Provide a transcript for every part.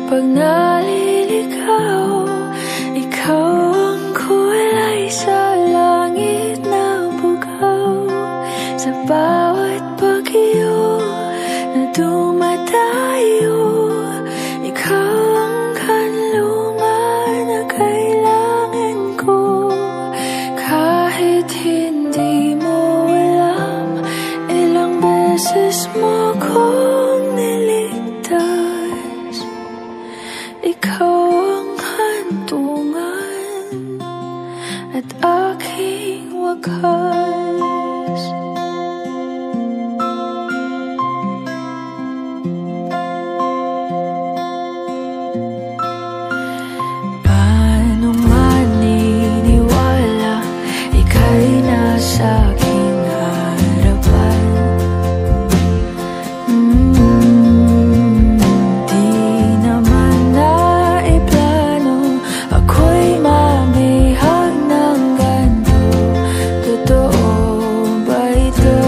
Pag naliligaw, ikaw ang kulay sa langit na bugaw. Sa bawat bagyo na dumadayo, ikaw ang kanlungan na kailangan ko. Kahit hindi mo alam, ilang beses mo kong niligtas. Ikaw ang hantungan at aking wakas. Paano maniniwala ika'y nasa aking harapan? Di naman naiplano ako'y mabihag ng ganito. Totoo ba ito?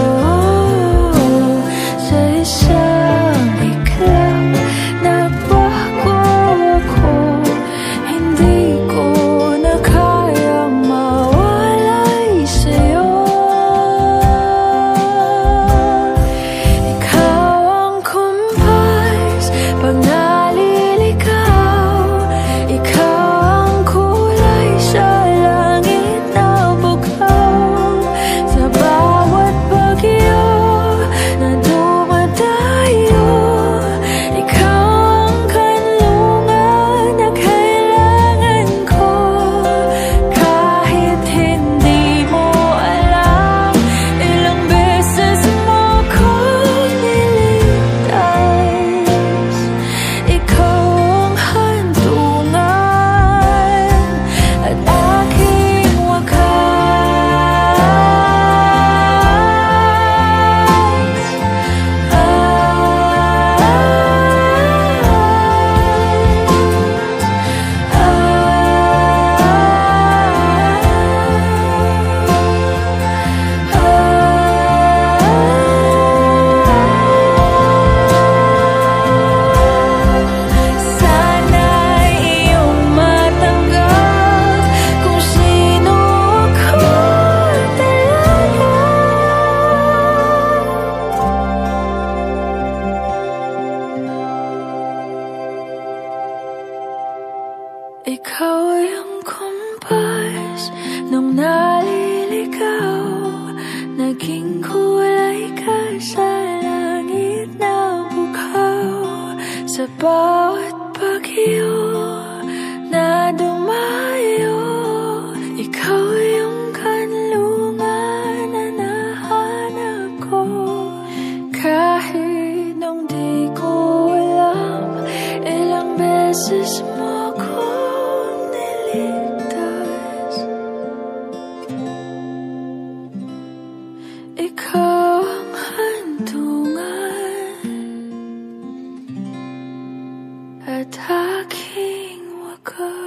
Sa isang iklap nagbago ako. Hindi ko na kayang mawalay sa'yo. Ikaw ang kumpas pag naliligaw. Ikaw ang kulay sa langit na bugaw. Sa bawat bagyo na dumadayo, ikaw ang kanlungan na kailangan ko. Kahit hindi mo alam, ilang beses mo kong niligtas. Ikaw ang hantungan at aking sana'y iyong matanggap kung sino ako talaga. Ikaw yung kumpas nung naliligaw. Naging kulay ka sa langit na bugaw. Sa bawat bagyo na dumayo, ikaw yung kanlungan na nahanap ko. Kahit nung di ko alam, ilang beses mo kong niligtas. Ikaw ang hantungan at aking wakas.